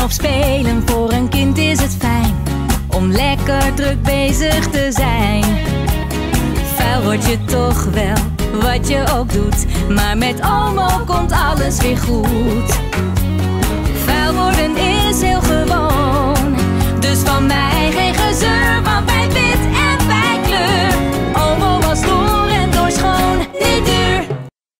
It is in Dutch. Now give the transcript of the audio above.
of spelen, voor een kind is het fijn om lekker druk bezig te zijn. Vuil word je toch wel, wat je ook doet, maar met Omo komt alles weer goed.